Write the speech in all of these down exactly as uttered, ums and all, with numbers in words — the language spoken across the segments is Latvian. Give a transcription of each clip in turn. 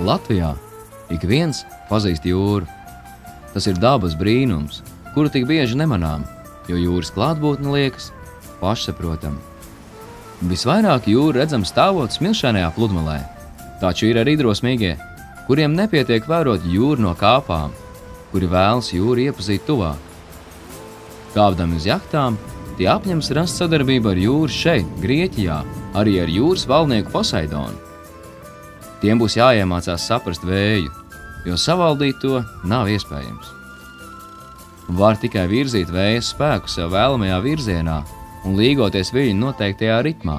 Latvijā ik viens pazīst jūru. Tas ir dabas brīnums, kuru tik bieži nemanām, jo jūras klātbūtne liekas pašsaprotama. Visvairāk jūru redzam stāvot smilšainajā pludmalē, taču ir arī drosmīgie, kuriem nepietiek vērot jūru no kāpām, kuri vēlas jūru iepazīt tuvāk. Kāpdami uz jahtām, tie apņems rast sadarbību ar jūru šeit, Grieķijā, arī ar jūras valdnieku Poseidonu. Tiem būs jāiemācās saprast vēju, jo savaldīt to nav iespējams. Var tikai virzīt vēja spēku sev vēlamajā virzienā un līgoties viņa noteiktajā ritmā.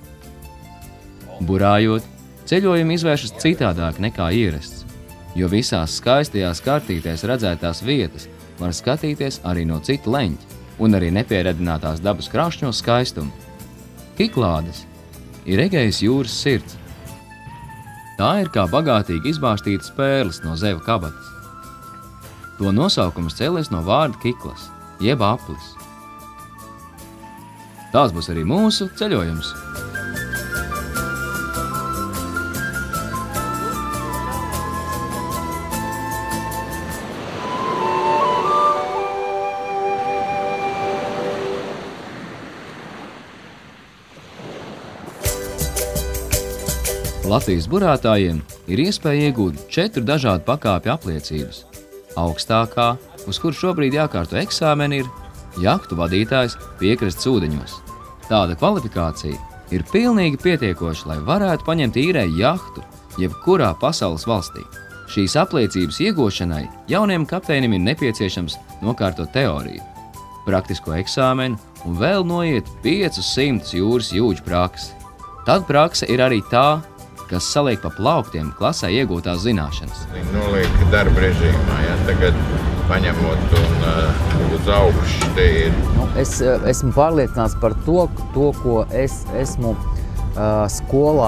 Burājot, ceļojumi izvēršas citādāk nekā ierasts, jo visās skaistajās kartītēs redzētās vietas var skatīties arī no citu leņķa un arī nepieredinātās dabas krāšņos skaistumu. Kiklādes ir Egejas jūras sirds. Tā ir kā bagātīgi izbārstītas pērles no zeva kabatas. To nosaukums cēlies no vārda kiklas, jeb aplis. Tās būs arī mūsu ceļojums. Latvijas burātājiem ir iespēja iegūt četru dažādu pakāpju apliecības. Augstākā, uz kuru šobrīd jākārto eksāmeni, ir jahtu vadītājs piekrastes ūdeņos. Tāda kvalifikācija ir pilnīgi pietiekoša, lai varētu paņemt īrēju jahtu jebkurā pasaules valstī. Šīs apliecības iegūšanai jauniem kapteinim ir nepieciešams nokārtot teoriju, praktisko eksāmenu un vēl noiet piecus simtus jūras jūģu praksi. Tad prakse ir arī tā, kas saliek pa plauktiem klasē iegūtās zināšanas. Noliek darba režīmā, ja, tagad paņemot un uh, uz augšu te ir. Nu, es esmu pārliecināts par to, to ko es esmu uh, skolā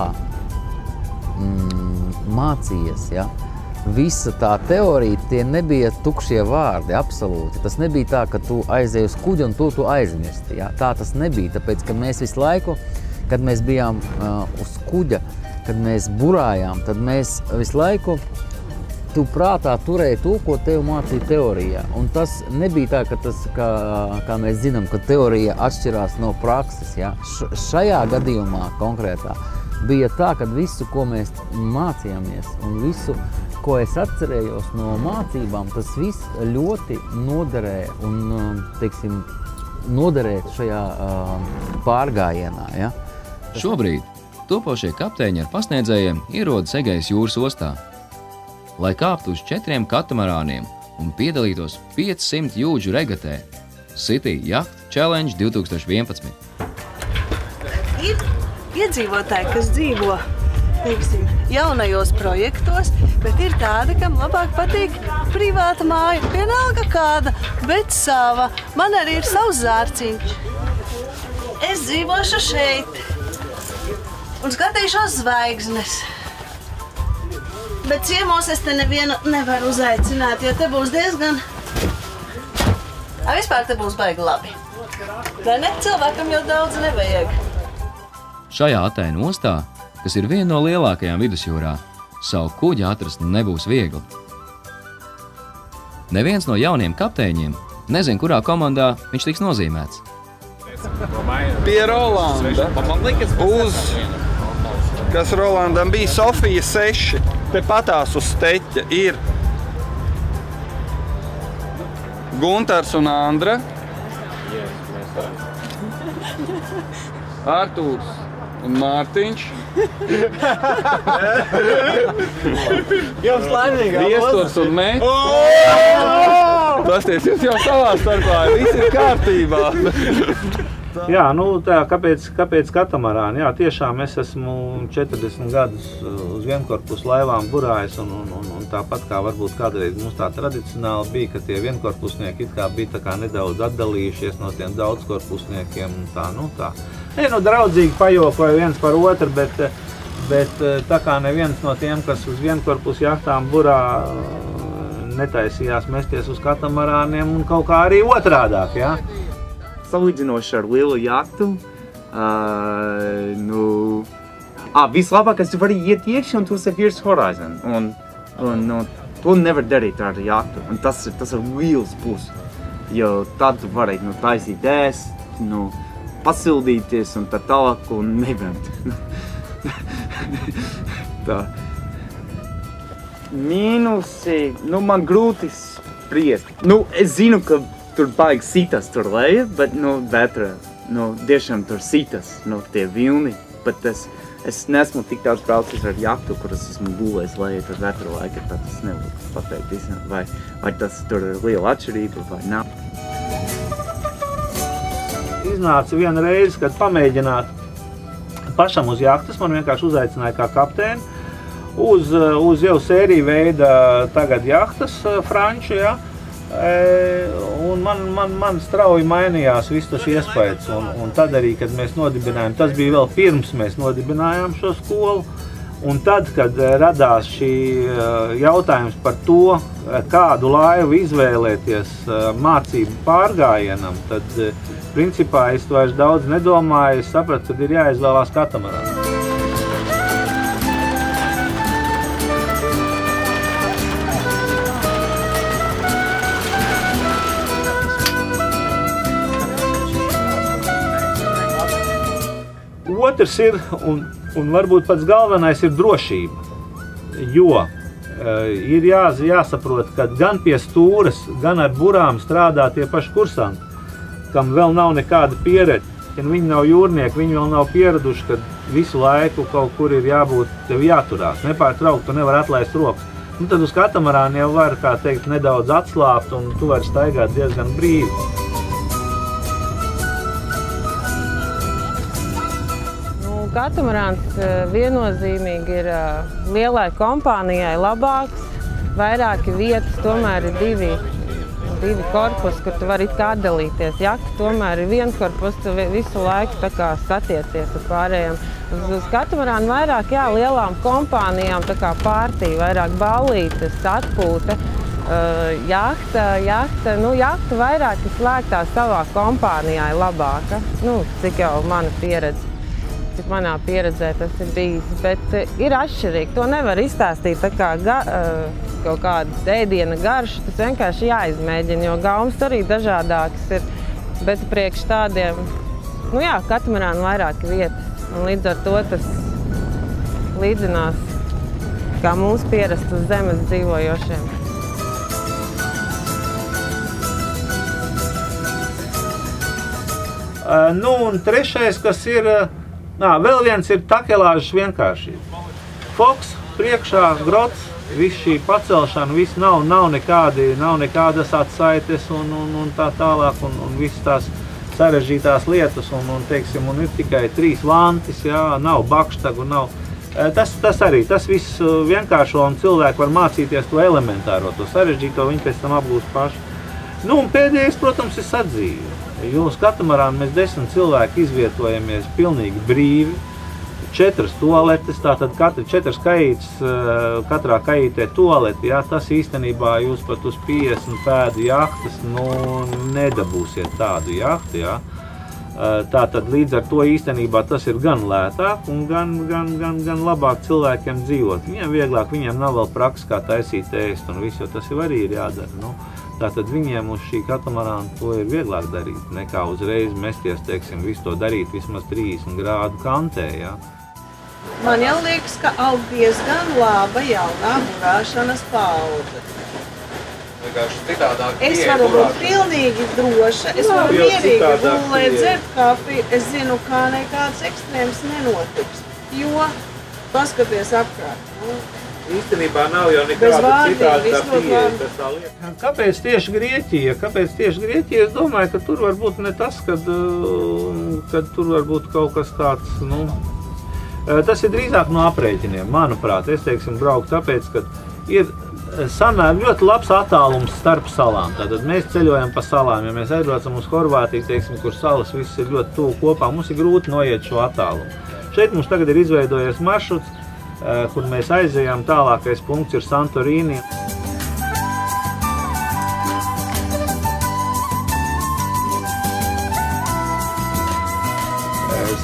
mm, mācījies. Ja. Visa tā teorija, tie nebija tukšie vārdi, absolūti. Tas nebija tā, ka tu aizēji uz kuģi un tu tu aizmirsti. Ja. Tā tas nebija, tāpēc, ka mēs visu laiku, kad mēs bijām uh, uz kuģa, kad mēs burājām, tad mēs visu laiku tu prātā turēji to, ko tev mācīja teorijā. Un tas nebija tā, ka tas, kā, kā mēs zinām, ka teorija atšķirās no prakses. Ja? Š, šajā gadījumā konkrētā bija tā, ka visu, ko mēs mācījāmies un visu, ko es atcerējos no mācībām, tas viss ļoti noderēja un, teiksim, noderēt šajā uh, pārgājienā. Ja? Šobrīd topošie kapteiņi ar pasniedzējiem ierodas Egejas jūras ostā, lai kāptu uz četriem katamarāniem un piedalītos piecsimt jūdžu regatē City Yacht Challenge divi tūkstoši vienpadsmit. Ir iedzīvotāji, kas dzīvo, teiksim, jaunajos projektos, bet ir tādi, kam labāk patīk privāta māja, vienalga kāda, bet sava. Man arī ir savs zārciņš. Es dzīvošu šeit. Un skatīšos zvaigznes. Bet ciemos es te nevienu nevaru uzaicināt, jo te būs diezgan... A, vispār te būs baigi labi. Vai ne? Cilvēkam jau daudz nevajag. Šajā Atēnu ostā, kas ir viena no lielākajām vidusjūrā, savu kuģi atrast nebūs viegli. Neviens no jauniem kapteiņiem nezin, kurā komandā viņš tiks nozīmēts. Pie Rolanda uz... kas Rolandam bija Sofija seši, te patās uz steķa ir Guntars un Andra, Artūrs un Mārtiņš, Viesturs un Mets. Pasties, jūs jau savā starpā, viss ir kārtībā. Jā, nu tā, kāpēc, kāpēc katamarāni? Jā, tiešām es esmu četrdesmit gadus uz vienkorpusu laivām burājis un, un, un, un tāpat kā varbūt kādreiz mums tā tradicionāli bija, ka tie vienkorpusnieki it kā bija tā kā nedaudz atdalījušies no tiem daudzkorpusniekiem un tā, nu tā. Ne, nu draudzīgi pajokoja viens par otru, bet, bet tā kā neviens no tiem, kas uz vienkorpusu jahtām burā netaisījās mesties uz katamarāniem un kaut kā arī otrādāk, jā. Salīdzinoši ar lielu jahtu, uh, nu, ah, vislabākais, tu vari iet iekšā un tu esi virs horizon. Un, un, un to nevar darīt ar jaktu. Un tas ir, tas ir liels plus. Jo tad tu vari nu, taisīt ēst, nu, pasildīties un tā tālāk un nevemt. Tā. Mīnusi, nu, man grūti spriest. Nu, es zinu, ka tur baigi sitas tur leja, bet, nu, vētra, nu, tiešām tur sitas, nu, tie vilni. Bet es, es nesmu tik daudz braucis ar jaktu, kuras esmu būvējis leja tur vētra laika, tad es nevaru pateikt, vai, vai tas tur ir liela atšķirība vai nav. Iznāca viena reize, kad pamēģināt pašam uz jaktas, man vienkārši uzaicināja kā kapteini, uz, uz jau sēriju veida tagad jahtas franču, ja? E, un man, man, man strauji mainījās viss tas iespējas, un, un tad arī, kad mēs nodibinājām, tas bija vēl pirms mēs nodibinājām šo skolu, un tad, kad radās šī jautājums par to, kādu laivu izvēlēties mācību pārgājienam, tad principā es vairs daudz nedomāju, es sapratu, ka ir jāizvēlās katamarāns. Otrs ir, un, un varbūt pats galvenais ir drošība, jo uh, ir jā, jāsaprot, ka gan pie stūres, gan ar burām strādā tie paši kursanti, kam vēl nav nekāda pieredze. Ja viņi nav jūrnieki, viņi vēl nav pieraduši, ka visu laiku kaut kur ir jābūt, tev jāturās, nepārtraukt, tu nevar atlaist rokas. Nu, tad uz katamarāna jau var, kā teikt, nedaudz atslāpt, un tu vari staigāt diezgan brīvi. Katamarāns viennozīmīgi ir lielai kompānijai labāks, vairāki vietas, tomēr ir divi, divi korpusi, kur tu vari it kā atdalīties. Jakta tomēr ir viens korpus, tu visu laiku tā kā satiecies ar pārējiem. Uz, uz katamarānu vairāk, jā, lielām kompānijām, tā kā pārtī, vairāk ballītes, atpūta. Uh, jahta, jahta, nu, jahta vairāk ir slēgtā savā kompānijā ir labāka, nu, cik jau mana pieredze. Cik manā pieredzē tas ir bijis, bet ir atšķirīgi. To nevar izstāstīt tā kā ga, kaut kāda ēdiena garša, tas vienkārši jāizmēģina, jo gaumas arī dažādākas ir, bet priekš tādiem, nu jā, katamarāna vairāk vietas, un līdz ar to tas līdzinās, kā mums pierast uz zemes dzīvojošiem. Uh, nu, un trešais, kas ir, Nā, vēl viens ir takelāžas vienkāršība. Foks, priekšā, grots, viss šī pacelšana, viss nav, nav, nekādi, nav nekādas atsaites un, un, un tā tālāk, un, un visas tās sarežģītās lietas, un, un, teiksim, un ir tikai trīs vantis, jā, nav bakštagu, nav. Tas, tas arī, tas viss vienkāršo, un cilvēki var mācīties to elementāro, to sarežģīto, viņi pēc tam apgūst paši. Nu, un pēdējais, protams, ir sadzīve. Jo uz katamarāna mēs desmit cilvēki izvietojamies pilnīgi brīvi, četras toaletes, tātad katra četras kajītes, katrā kajītē toaleti, jā, tas īstenībā jūs pat uz piecdesmit pēdu jahtas, nu, nedabūsiet tādu jahtu, jā. Tātad līdz ar to īstenībā tas ir gan lētāk un gan, gan, gan, gan labāk cilvēkiem dzīvot. Viņiem vieglāk, viņiem nav vēl praksa, kā taisīt ēst un viss, jo tas jau arī ir jādara, nu. Tātad viņiem uz šī katamarāna to ir vieglāk darīt, nekā uzreiz mesties, teiksim, visu to darīt vismaz trīsdesmit grādu kantē, jā. Man jau liekas, ka aug diezgan laba jaunā burāšanas paudze. Es varu būt pilnīgi droša, es varu mierīgi gulēt, dzert kafiju, es zinu, kā nekāds ekstrēms nenotiks, jo paskaties apkārt. Nu, īstenībā nav jau nekāda citāda tā pieeja, kas tā lieta. Kāpēc tieši Grieķija? Kāpēc tieši Grieķija? Es domāju, ka tur varbūt ne tas, kad, kad tur varbūt kaut kas tāds, nu, tas ir drīzāk no aprēķiniem, manuprāt. Es, teiksim, brauku tāpēc, ka ir samēr ļoti labs attālums starp salām. Tātad mēs ceļojam pa salām, ja mēs aizbraucam uz Horvātiju, teiksim, kur salas viss ir ļoti tuvu kopā, mums ir grūti noiet šo attālumu. Šeit mums tagad ir izveidojies maršruts, kur mēs aizejām, tālākais punkts ir Santorini.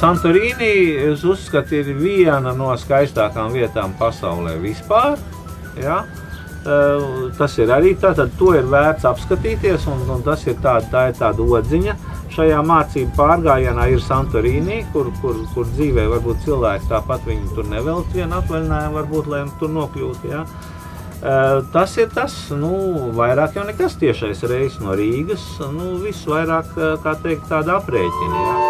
Santorini, es uzskatu, ir viena no skaistākām vietām pasaulē vispār. Ja? Tas ir arī tā, tad to ir vērts apskatīties, un, un tas ir tā, tā ir tāda odziņa. Šajā mācību pārgājienā ir Santorini, kur, kur, kur dzīvē varbūt cilvēki tāpat viņi tur nevelk vienu atvaļinājumu, varbūt, lai tur nokļūtu. Ja? Tas ir tas, nu, vairāk jau nekas tiešais reis no Rīgas, nu, viss vairāk, kā teikt, tāda aprēķina. Ja?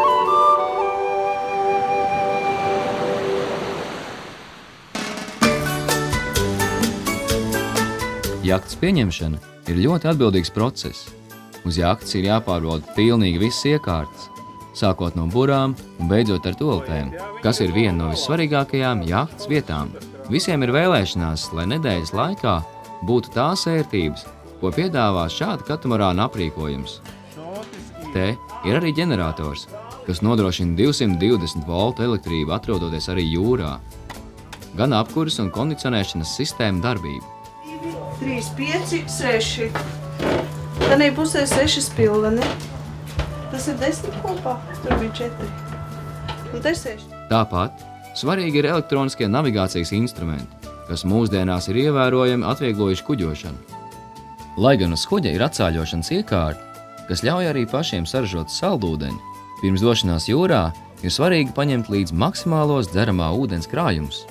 Jahtas pieņemšana ir ļoti atbildīgs process. Uz jahtas ir jāpārbauda pilnīgi visas iekārtas, sākot no burām un beidzot ar toaletēm, kas ir viena no vissvarīgākajām jahtas vietām. Visiem ir vēlēšanās, lai nedēļas laikā būtu tās ērtības, ko piedāvā šāda katamarāna aprīkojums. Te ir arī ģenerators, kas nodrošina divsimt divdesmit voltu elektrību atrodoties arī jūrā, gan apkuras un kondicionēšanas sistēma darbību. trīs, pieci, seši. Tanī pusē seši spildeni. Tas ir desmit kopā. Tur bija četri. Un te seši. Tāpat svarīgi ir elektroniskie navigācijas instrumenti, kas mūsdienās ir ievērojami atvieglojuši kuģošanu. Lai gan uz kuģa ir atsāļošanas iekārta, kas ļauj arī pašiem saražot saldūdeni, pirms došanās jūrā ir svarīgi paņemt līdz maksimālos dzeramā ūdens krājumus.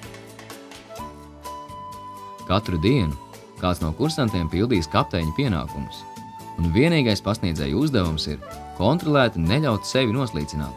Katru dienu kāds no kursantiem pildīs kapteiņa pienākumus, un vienīgais pasniedzēja uzdevums ir kontrolēt un neļaut sevi noslīcināt.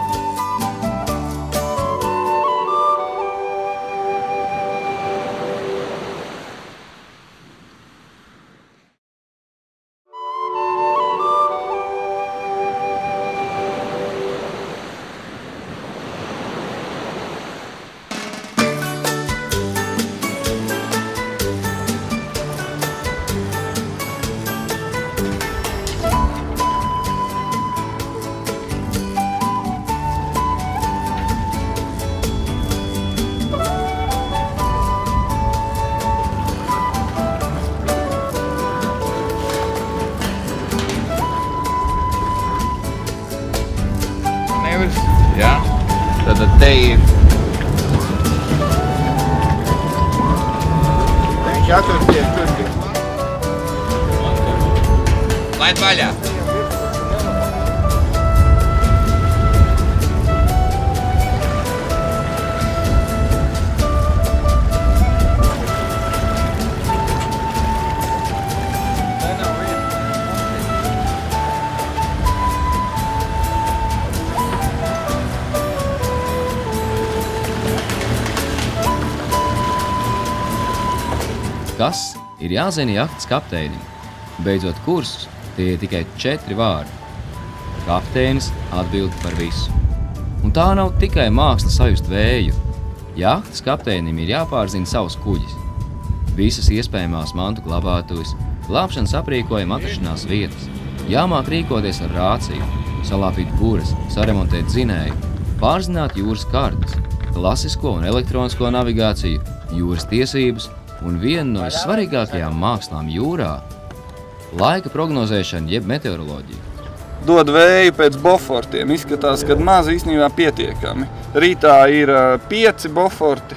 Ja? Tad te ir. Viņš atrasties tur tik. Laid vaļā! Kas ir jāzina jahtas kapteinim? Beidzot kursus, tie ir tikai četri vārdi. Kapteinis atbild par visu. Un tā nav tikai māksla sajust vēju. Jahtas kapteinim ir jāpārzina savs kuģis. Visas iespējamās mantu glabātuves, glābšanas aprīkojuma atrašanās vietas. Jāmāk rīkoties ar rāciju, salāpīt buras, saremontēt dzinēju, pārzināt jūras kartas, klasisko un elektronisko navigāciju, jūras tiesības un viena no svarīgākajām mākslām jūrā – laika prognozēšana jeb meteoroloģija. Dod vēju pēc bofortiem. Izskatās, ka maz īstenībā pietiekami. Rītā ir pieci boforti.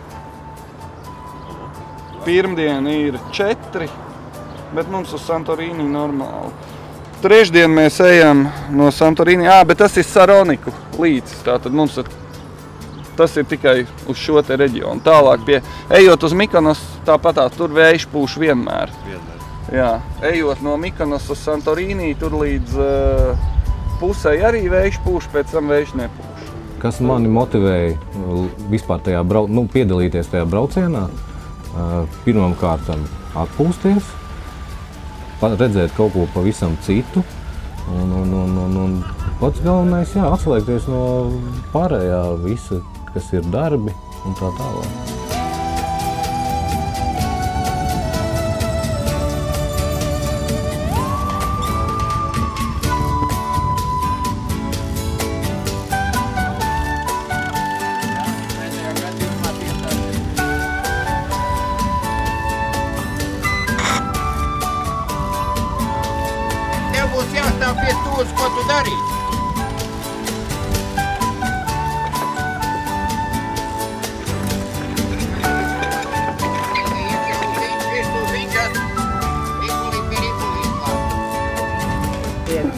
Pirmdien ir četri, bet mums uz Santorini normāli. Trešdien mēs ejam no Santorini, ā, bet tas ir Saroniku līdz. Tātad mums ir tas ir tikai uz šo te reģionu. Tālāk pie, ejot uz Mikonos, tāpatās tur vējš pūš vienmēr. vienmēr. Jā, ejot no Mikonos uz Santorini, tur līdz uh, pusē arī vējš pūš, pēc tam vējš nepūš. Kas mani motivēja vispār tajā brau, nu, piedalīties tajā braucienā, uh, pirmam kārtam atpūsties, redzēt kaut ko pavisam citu, un, un, un, un, un pats galvenais, jā, atslēgties no pārējā visa, kas ir darbi un tā tālāk. Tev būs jāstāv pie stūras, ko tu darīsi.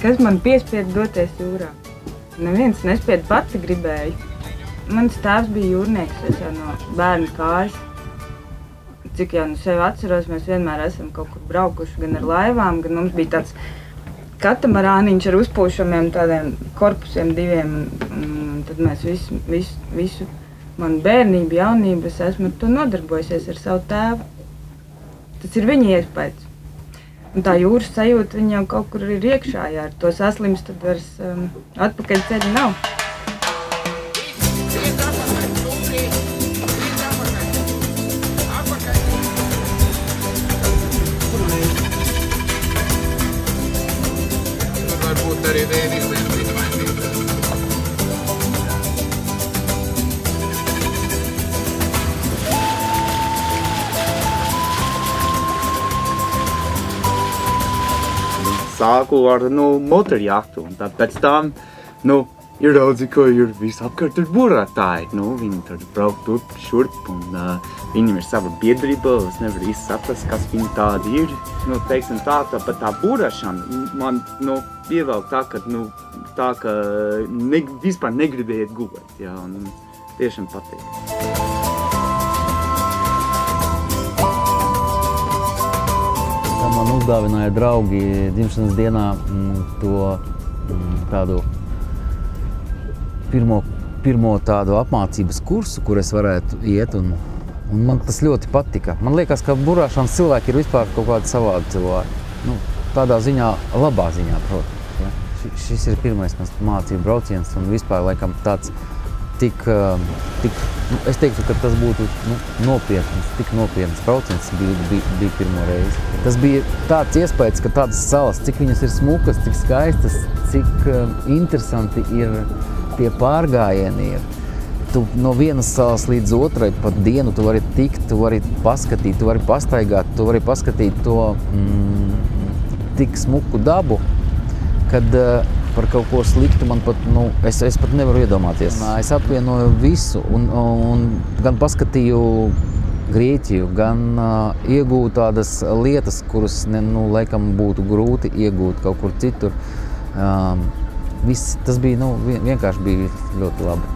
kas man piespieda doties jūrā. Neviens nespieda, pati gribēju. Mans tēvs bija jūrnieks, es jau no bērnu kājas. Cik jau no sevi atceros, mēs vienmēr esam kaut kur braukuši gan ar laivām, gan mums bija tāds katamarāniņš ar uzpūšamiem tādiem korpusiem diviem. Un tad mēs visu, visu, visu manu bērnību, jaunību, es esmu ar to nodarbojusies ar savu tēvu. Tas ir viņa iespējas. Un tā jūras sajūta, viņa jau kaut kur ir iekšā, ja ar to saslims, tad vairs um, atpakaļ ceļa nav. Varbūt arī vēl izliet mainīt. Sāku ar nu, motorjahtu, un tad pēc tam nu, ieraudzīju, ka ir visapkārt ir burātāji. Nu, viņi tur brauc turp, šurp, un uh, viņiem ir sava biedrība, es nevaru īsti saprast, kas viņi tādi ir. Nu, teiksim tā, tā pat tā burāšana man nu, ievēl tā, ka, nu, tā, ka ne, vispār negribēju gulēt, jā, un tiešām patīk. Man uzdāvināja draugi dzimšanas dienā m, to m, tādu pirmo, pirmo tādu apmācības kursu, kur es varētu iet, un, un man tas ļoti patika. Man liekas, ka burāšanas cilvēki ir vispār kaut kādi savādi cilvēki. Nu, tādā ziņā, labā ziņā, protams. Ja? Šis ir pirmais mans mācību brauciens, un vispār laikam tāds tik, tik nu, es teiktu, ka tas būtu nu, nopietns, tik nopietns brauciens bija, bija, bija pirmo reizi. Tas bija tāds iespējas, ka tādas salas, cik viņas ir smukas, cik skaistas, cik uh, interesanti ir tie pārgājieni ir. Tu no vienas salas līdz otrai pat dienu tu vari tikt, tu vari paskatīt, tu vari pastaigāt, tu vari paskatīt to mm, tik smuku dabu, kad uh, par kaut ko sliktu man pat, nu, es, es pat nevaru iedomāties. Es apvienoju visu un, un gan paskatīju Grieķiju, gan uh, iegūtu tādas lietas, kuras, ne, nu, laikam būtu grūti iegūt kaut kur citur. Um, viss, tas bija, nu, vienkārši bija ļoti labi.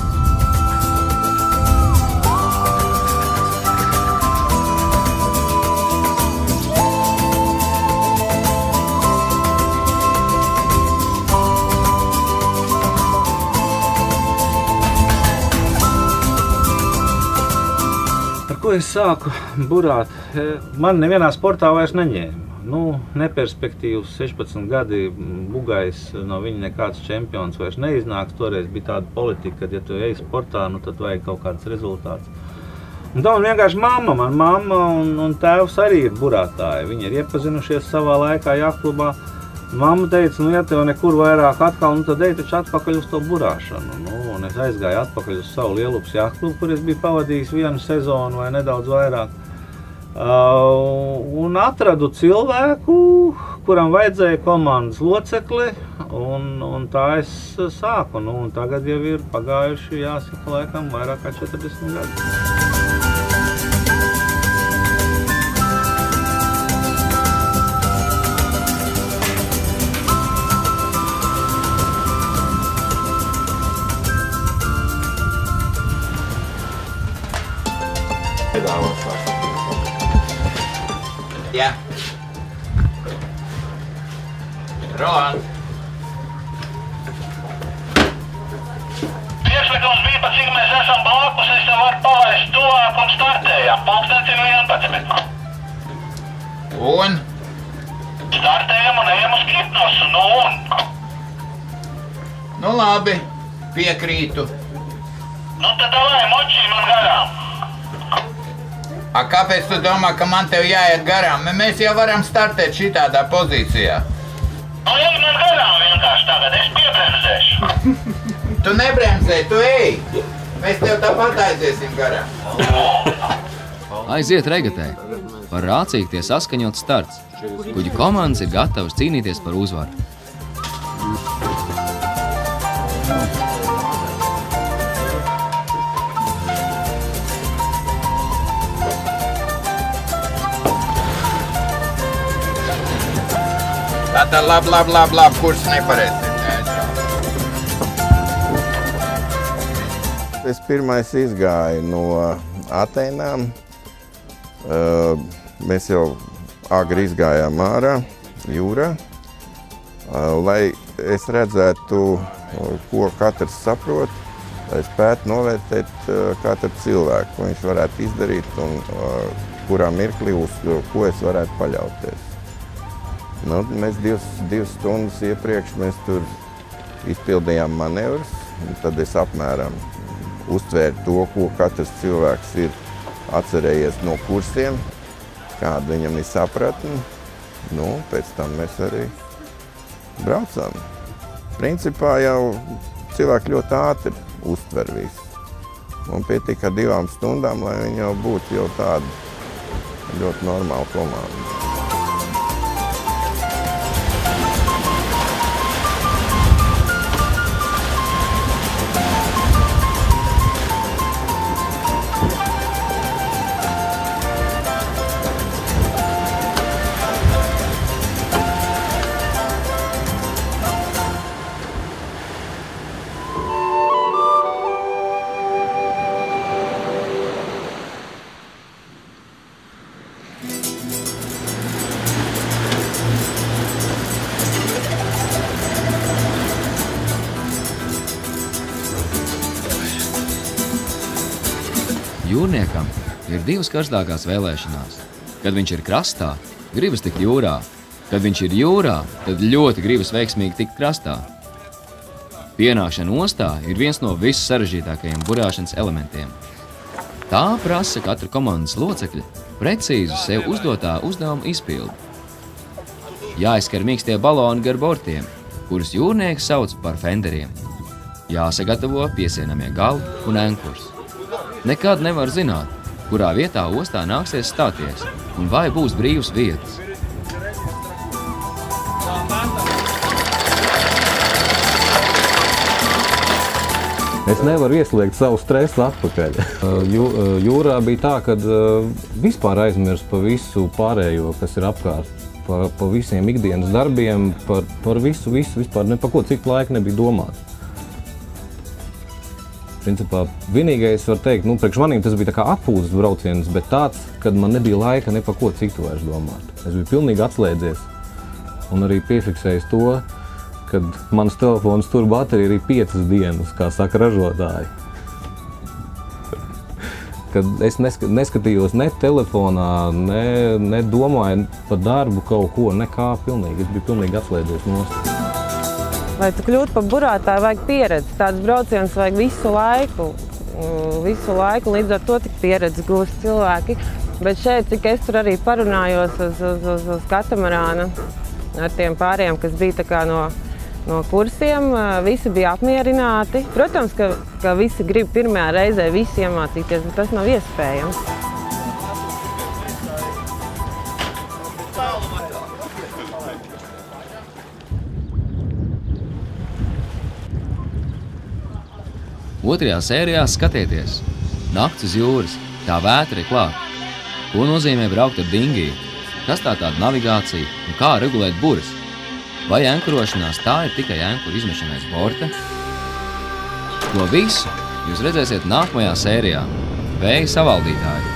Ko es sāku burāt? Man nevienā sportā vairs neņēma. Nu, neperspektīvs, sešpadsmit gadi, bugais, no viņa nekāds čempions vairs neiznāks. Toreiz bija tāda politika, ka, ja tu ej sportā, nu, tad vajag kaut kāds rezultāts. Un tā man vienkārši mamma, man mamma un, un tēvs arī ir burātāji. Viņi ir iepazinušies savā laikā jahtklubā. Mamma teica, nu, ja tev nekur vairāk atkal, nu, tad ej taču atpakaļ uz to burāšanu. Nu, un es aizgāju atpakaļ uz savu Lielupas jahtklubu, kur es biju pavadījis vienu sezonu vai nedaudz vairāk. Uh, un atradu cilvēku, kuram vajadzēja komandas locekli, un, un tā es sāku. Nu, un tagad jau ir pagājuši, jāsaka, laikam, vairāk kā četrdesmit gadi. Jā. Roland. Priekšlikums bija, pa cik mēs esam blakus, es tev varu palaist tuvāk un startējām. Pulkstens ir vienpadsmit. Un? Startējam un ejam uz Kitnosu, nu un? Nu labi, piekrītu. Nu tad davai, močī man garām. A, kāpēc tu domā, ka man tev jāiet garām? Mēs jau varam startēt šitādā pozīcijā. Nu, ej man garām vienkārši tagad, es piebremzēšu. Tu nebremzē, tu ej. Mēs tev tāpat aiziesim garām. Aiziet regatē. Par rācīgi tie saskaņot starts. Kuģu komandas ir gatavas cīnīties par uzvaru. tā labi, labi, labi, labi, kurs nepareizi. Es pirmais izgāju no Atēnām. Mēs jau agri izgājām ārā, jūrā, lai es redzētu, ko katrs saprot, lai spētu novērtēt katru cilvēku, ko viņš varētu izdarīt un kurā mirklī, uz ko es varētu paļauties. Nu, mēs divas, divas stundas iepriekš mēs tur izpildījām manevrus, un tad es apmēram uztvēru to, ko katrs cilvēks ir atcerējies no kursiem, kāda viņam ir sapratne. Nu, pēc tam mēs arī braucām. Principā jau cilvēki ļoti ātri uztver visu. Man pietika divām stundām, lai viņi jau būtu jau tāda ļoti normāla komanda. Jūrniekam ir divas karstākās vēlēšanās. Kad viņš ir krastā, gribas tikt jūrā. Kad viņš ir jūrā, tad ļoti gribas veiksmīgi tikt krastā. Pienākšana ostā ir viens no vissarežģītākajiem burāšanas elementiem. Tā prasa katra komandas locekļa precīzu sev uzdotā uzdevuma izpildi. Jāizskar mīkstie baloni gar bortiem, kurus jūrnieki sauc par fenderiem. Jāsagatavo piesienamie gali un enkurs. Nekad nevar zināt, kurā vietā ostā nāksies stāties un vai būs brīvas vietas. Es nevaru ieslēgt savu stresu atpakaļ. Jū, jūrā bija tā, ka vispār aizmirst par visu pārējo, kas ir apkārt. Par, par visiem ikdienas darbiem, par, par visu, visu, vispār ne par ko citu laiku nebija domāts. Principā, vienīgais var teikt, nu, priekš manīm tas bija tā kā atpūtas brauciens, bet tāds, kad man nebija laika ne par ko citu vairs domāt. Es biju pilnīgi atslēdzies un arī piefiksējis to, kad mans telefons tur baterija arī piecas dienas, kā saka ražotāji. Kad es neskatījos ne telefonā, ne, ne domāju par darbu kaut ko, nekā pilnīgi. Es biju pilnīgi atslēdzies nost. Lai tu kļūtu par burātāju, vajag pieredzi. Tāds brauciens vajag visu laiku. Visu laiku, līdz ar to tik pieredzi gūst cilvēki. Bet šeit, cik es tur arī parunājos uz, uz, uz, uz katamarāna ar tiem pāriem, kas bija tā kā no, no kursiem, visi bija apmierināti. Protams, ka, ka visi grib pirmajā reizē visi iemācīties, bet tas nav iespējams. Otrajā sērijā skatieties. Nakts uz jūras, tā vētra ir klāt. Ko nozīmē braukt ar dingiju? Kas tā tāda navigācija un kā regulēt buras? Vai ankurošanās tā ir tikai ankuru izmešana aiz borta? To visu jūs redzēsiet nākamajā sērijā. Vēja savaldītāji.